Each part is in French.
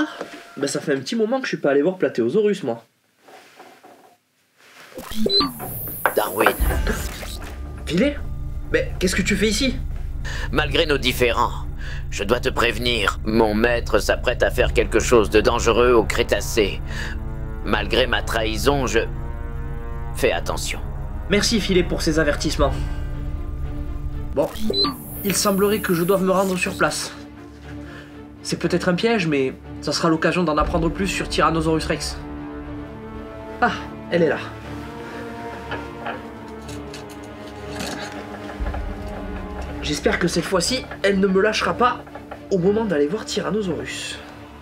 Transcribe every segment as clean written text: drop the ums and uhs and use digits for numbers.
Bah ça fait un petit moment que je suis pas allé voir Platéosaurus, moi. Darwin, Filet? Mais qu'est-ce que tu fais ici? malgré nos différends, je dois te prévenir, mon maître s'apprête à faire quelque chose de dangereux au Crétacé. Malgré ma trahison, je... Fais attention. Merci Filet pour ces avertissements. Bon, il semblerait que je doive me rendre sur place. C'est peut-être un piège, mais ça sera l'occasion d'en apprendre plus sur Tyrannosaurus Rex. Ah, elle est là. J'espère que cette fois-ci, elle ne me lâchera pas au moment d'aller voir Tyrannosaurus.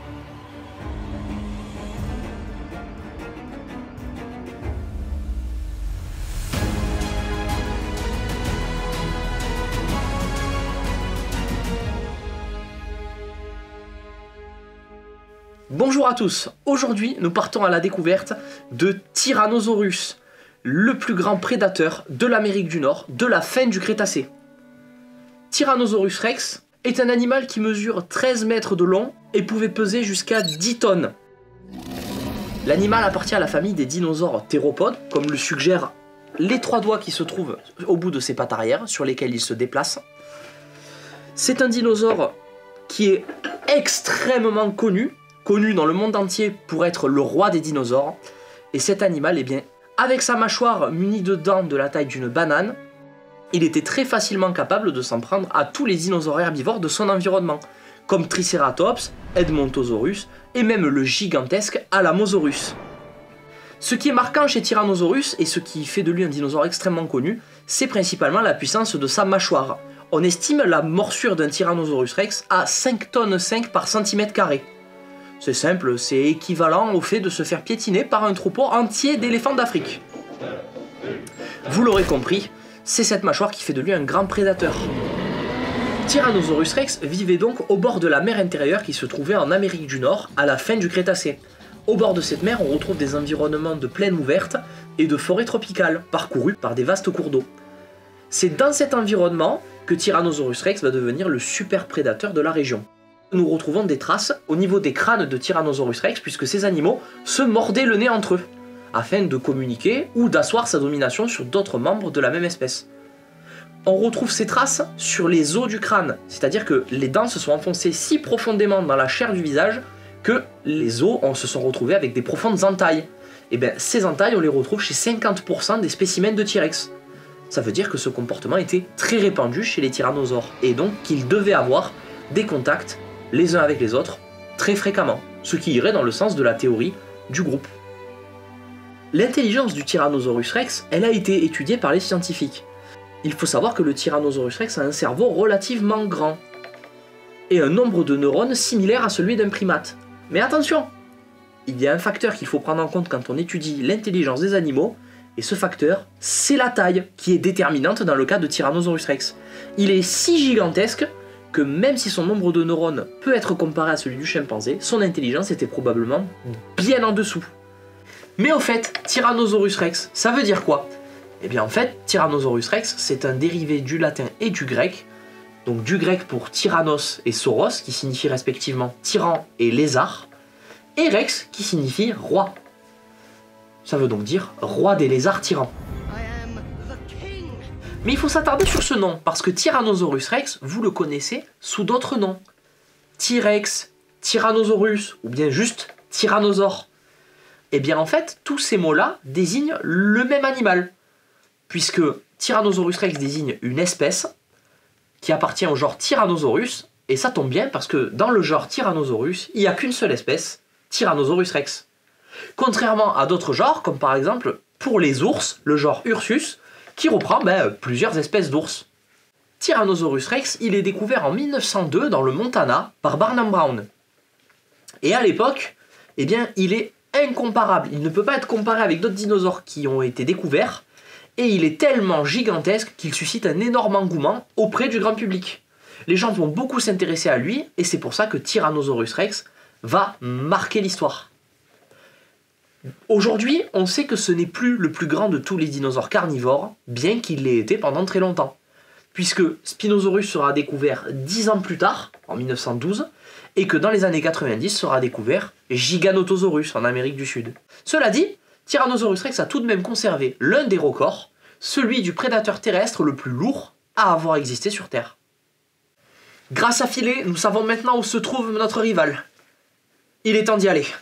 Bonjour à tous, aujourd'hui nous partons à la découverte de Tyrannosaurus, le plus grand prédateur de l'Amérique du Nord de la fin du Crétacé. Tyrannosaurus Rex est un animal qui mesure 13 mètres de long et pouvait peser jusqu'à 10 tonnes. L'animal appartient à la famille des dinosaures théropodes, comme le suggèrent les 3 doigts qui se trouvent au bout de ses pattes arrière, sur lesquels il se déplace. C'est un dinosaure qui est extrêmement connu dans le monde entier pour être le roi des dinosaures. Et cet animal, eh bien, avec sa mâchoire munie de dents de la taille d'une banane, il était très facilement capable de s'en prendre à tous les dinosaures herbivores de son environnement, comme Triceratops, Edmontosaurus et même le gigantesque Alamosaurus. Ce qui est marquant chez Tyrannosaurus et ce qui fait de lui un dinosaure extrêmement connu, c'est principalement la puissance de sa mâchoire. On estime la morsure d'un Tyrannosaurus Rex à 5,5 tonnes par centimètre carré. C'est simple, c'est équivalent au fait de se faire piétiner par un troupeau entier d'éléphants d'Afrique. Vous l'aurez compris, c'est cette mâchoire qui fait de lui un grand prédateur. Tyrannosaurus Rex vivait donc au bord de la mer intérieure qui se trouvait en Amérique du Nord à la fin du Crétacé. Au bord de cette mer, on retrouve des environnements de plaines ouvertes et de forêts tropicales, parcourus par des vastes cours d'eau. C'est dans cet environnement que Tyrannosaurus Rex va devenir le super prédateur de la région. Nous retrouvons des traces au niveau des crânes de Tyrannosaurus Rex puisque ces animaux se mordaient le nez entre eux, afin de communiquer ou d'asseoir sa domination sur d'autres membres de la même espèce. On retrouve ces traces sur les os du crâne, c'est-à-dire que les dents se sont enfoncées si profondément dans la chair du visage que les os se sont retrouvés avec des profondes entailles. Et bien ces entailles on les retrouve chez 50% des spécimens de T-Rex. Ça veut dire que ce comportement était très répandu chez les tyrannosaures et donc qu'ils devaient avoir des contacts les uns avec les autres, très fréquemment, ce qui irait dans le sens de la théorie du groupe. L'intelligence du Tyrannosaurus Rex, elle a été étudiée par les scientifiques. Il faut savoir que le Tyrannosaurus Rex a un cerveau relativement grand, et un nombre de neurones similaire à celui d'un primate. Mais attention, il y a un facteur qu'il faut prendre en compte quand on étudie l'intelligence des animaux, et ce facteur, c'est la taille, qui est déterminante dans le cas de Tyrannosaurus Rex. Il est si gigantesque que même si son nombre de neurones peut être comparé à celui du chimpanzé, son intelligence était probablement bien en dessous. Mais au fait, Tyrannosaurus Rex, ça veut dire quoi? Eh bien en fait, Tyrannosaurus Rex, c'est un dérivé du latin et du grec, donc du grec pour tyrannos et sauros, qui signifie respectivement tyran et lézard, et rex, qui signifie roi. Ça veut donc dire roi des lézards tyrans. Mais il faut s'attarder sur ce nom, parce que Tyrannosaurus Rex, vous le connaissez sous d'autres noms. T-Rex, Tyrannosaurus, ou bien juste Tyrannosaure. Et bien en fait, tous ces mots-là désignent le même animal, puisque Tyrannosaurus Rex désigne une espèce qui appartient au genre Tyrannosaurus, et ça tombe bien parce que dans le genre Tyrannosaurus, il n'y a qu'une seule espèce, Tyrannosaurus Rex. Contrairement à d'autres genres, comme par exemple pour les ours, le genre Ursus, qui reprend plusieurs espèces d'ours. Tyrannosaurus Rex, il est découvert en 1902 dans le Montana par Barnum Brown. Et à l'époque, eh bien, il est incomparable. Il ne peut pas être comparé avec d'autres dinosaures qui ont été découverts, et il est tellement gigantesque qu'il suscite un énorme engouement auprès du grand public. Les gens vont beaucoup s'intéresser à lui, et c'est pour ça que Tyrannosaurus Rex va marquer l'histoire. Aujourd'hui, on sait que ce n'est plus le plus grand de tous les dinosaures carnivores, bien qu'il l'ait été pendant très longtemps. Puisque Spinosaurus sera découvert 10 ans plus tard, en 1912, et que dans les années 90 sera découvert Giganotosaurus en Amérique du Sud. Cela dit, Tyrannosaurus rex a tout de même conservé l'un des records, celui du prédateur terrestre le plus lourd à avoir existé sur Terre. Grâce à Filet, nous savons maintenant où se trouve notre rival. Il est temps d'y aller.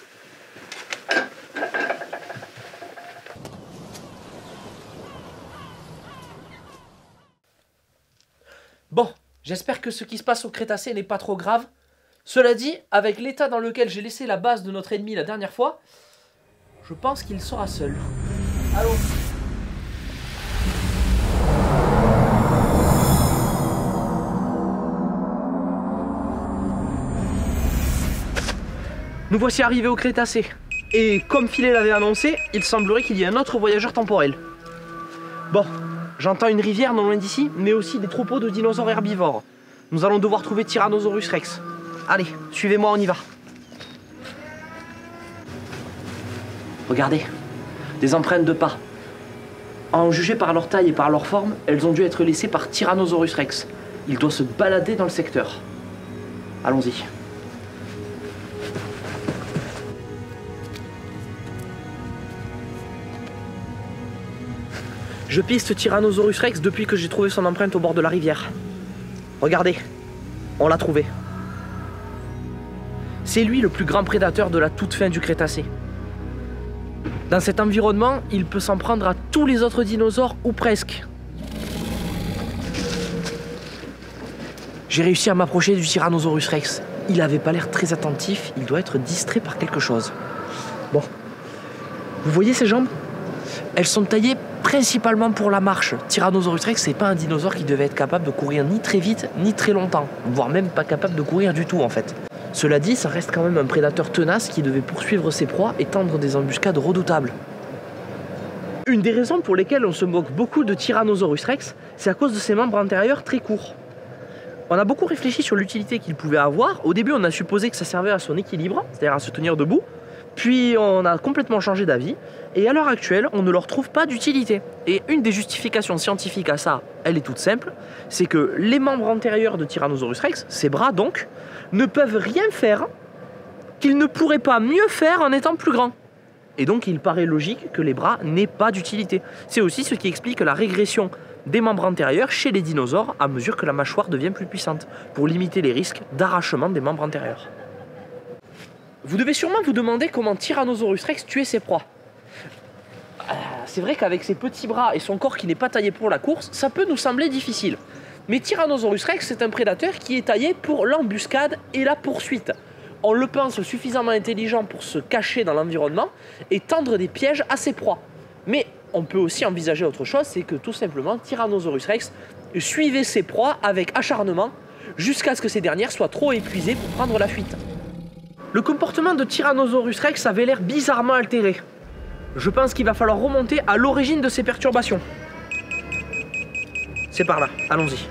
Bon, j'espère que ce qui se passe au Crétacé n'est pas trop grave. Cela dit, avec l'état dans lequel j'ai laissé la base de notre ennemi la dernière fois, je pense qu'il sera seul. Allons. Nous voici arrivés au Crétacé. Et comme Filet l'avait annoncé, il semblerait qu'il y ait un autre voyageur temporel. Bon, j'entends une rivière non loin d'ici, mais aussi des troupeaux de dinosaures herbivores. Nous allons devoir trouver Tyrannosaurus rex. Allez, suivez-moi, on y va. Regardez, des empreintes de pas. En juger par leur taille et par leur forme, elles ont dû être laissées par Tyrannosaurus rex. Il doit se balader dans le secteur. Allons-y. Je piste Tyrannosaurus rex depuis que j'ai trouvé son empreinte au bord de la rivière. Regardez, on l'a trouvé. C'est lui le plus grand prédateur de la toute fin du Crétacé. Dans cet environnement, il peut s'en prendre à tous les autres dinosaures, ou presque. J'ai réussi à m'approcher du Tyrannosaurus rex. Il avait pas l'air très attentif, il doit être distrait par quelque chose. Bon, vous voyez ses jambes? Elles sont taillées principalement pour la marche. Tyrannosaurus rex, c'est pas un dinosaure qui devait être capable de courir ni très vite, ni très longtemps, voire même pas capable de courir du tout en fait. Cela dit, ça reste quand même un prédateur tenace qui devait poursuivre ses proies et tendre des embuscades redoutables. Une des raisons pour lesquelles on se moque beaucoup de Tyrannosaurus rex, c'est à cause de ses membres antérieurs très courts. On a beaucoup réfléchi sur l'utilité qu'il pouvait avoir. Au début, on a supposé que ça servait à son équilibre, c'est-à-dire à se tenir debout. Puis on a complètement changé d'avis, et à l'heure actuelle, on ne leur trouve pas d'utilité. Et une des justifications scientifiques à ça, elle est toute simple, c'est que les membres antérieurs de Tyrannosaurus rex, ses bras donc, ne peuvent rien faire qu'ils ne pourraient pas mieux faire en étant plus grands. Et donc il paraît logique que les bras n'aient pas d'utilité. C'est aussi ce qui explique la régression des membres antérieurs chez les dinosaures à mesure que la mâchoire devient plus puissante, pour limiter les risques d'arrachement des membres antérieurs. Vous devez sûrement vous demander comment Tyrannosaurus rex tuait ses proies. C'est vrai qu'avec ses petits bras et son corps qui n'est pas taillé pour la course, ça peut nous sembler difficile. Mais Tyrannosaurus rex, c'est un prédateur qui est taillé pour l'embuscade et la poursuite. On le pense suffisamment intelligent pour se cacher dans l'environnement et tendre des pièges à ses proies. Mais on peut aussi envisager autre chose, c'est que tout simplement Tyrannosaurus rex suivait ses proies avec acharnement jusqu'à ce que ces dernières soient trop épuisées pour prendre la fuite. Le comportement de Tyrannosaurus rex avait l'air bizarrement altéré. Je pense qu'il va falloir remonter à l'origine de ces perturbations. C'est par là, allons-y.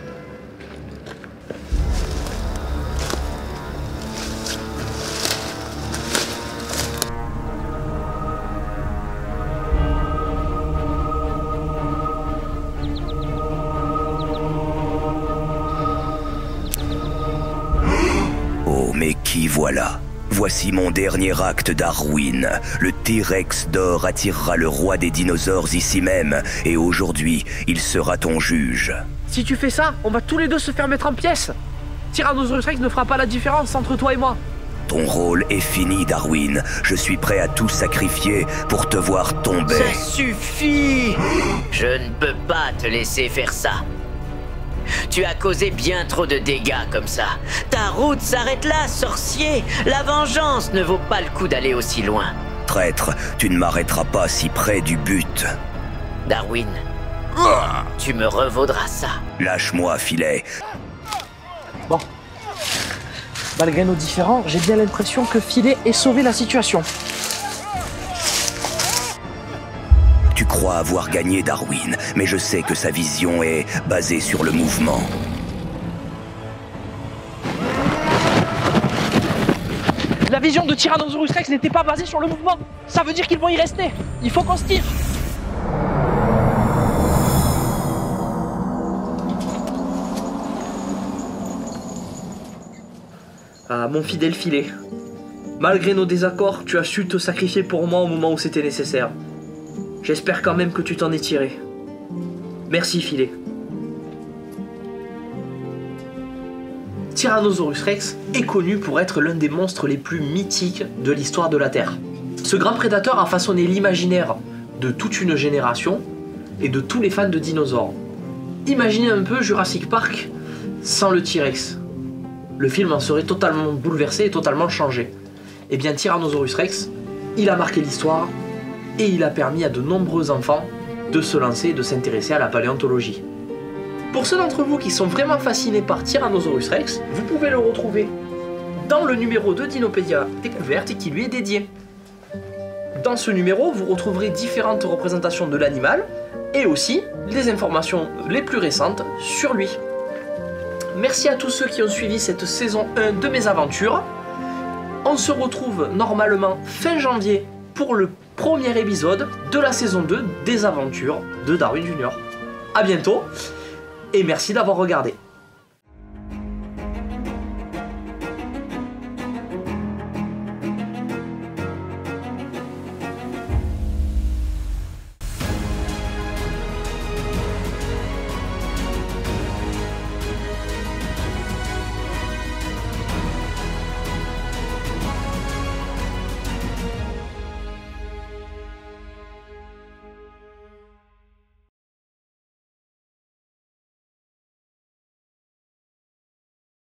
Oh, mais qui voilà? Voici mon dernier acte, Darwin. Le T-Rex d'or attirera le roi des dinosaures ici même, et aujourd'hui, il sera ton juge. Si tu fais ça, on va tous les deux se faire mettre en pièces. Tyrannosaurus rex ne fera pas la différence entre toi et moi. Ton rôle est fini, Darwin. Je suis prêt à tout sacrifier pour te voir tomber. Ça suffit! Je ne peux pas te laisser faire ça. Tu as causé bien trop de dégâts comme ça. Ta route s'arrête là, sorcier. La vengeance ne vaut pas le coup d'aller aussi loin. Traître, tu ne m'arrêteras pas si près du but. Darwin, tu me revaudras ça. Lâche-moi, Filet. Bon. Malgré nos différends, j'ai bien l'impression que Filet ait sauvé la situation. Tu crois avoir gagné, Darwin, mais je sais que sa vision est basée sur le mouvement. La vision de Tyrannosaurus rex n'était pas basée sur le mouvement. Ça veut dire qu'ils vont y rester. Il faut qu'on se tire. Ah, mon fidèle Filet. Malgré nos désaccords, tu as su te sacrifier pour moi au moment où c'était nécessaire. J'espère quand même que tu t'en es tiré. Merci, Filet. Tyrannosaurus Rex est connu pour être l'un des monstres les plus mythiques de l'histoire de la Terre. Ce grand prédateur a façonné l'imaginaire de toute une génération et de tous les fans de dinosaures. Imaginez un peu Jurassic Park sans le T-Rex. Le film en serait totalement bouleversé et totalement changé. Eh bien, Tyrannosaurus Rex, il a marqué l'histoire et il a permis à de nombreux enfants de se lancer et de s'intéresser à la paléontologie. Pour ceux d'entre vous qui sont vraiment fascinés par Tyrannosaurus Rex, vous pouvez le retrouver dans le numéro de Dinopédia Découverte qui lui est dédié. Dans ce numéro, vous retrouverez différentes représentations de l'animal et aussi les informations les plus récentes sur lui. Merci à tous ceux qui ont suivi cette saison 1 de mes aventures. On se retrouve normalement fin janvier pour le premier épisode de la saison 2 des aventures de Darwin Jr. A bientôt et merci d'avoir regardé.